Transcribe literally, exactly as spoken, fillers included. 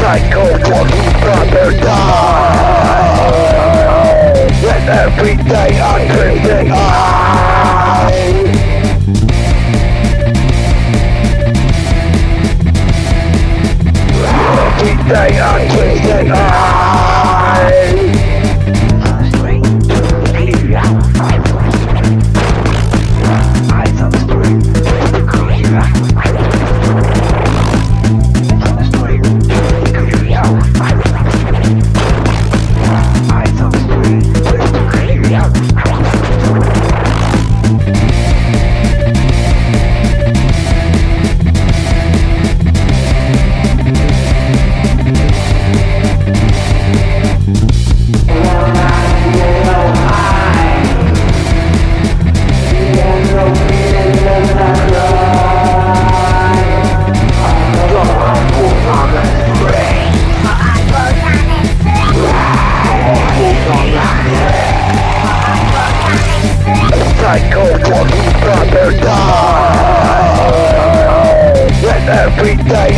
Psycho for his brother died. And every day I pray that I Every day I pray that I Psycho for his brother died. And every day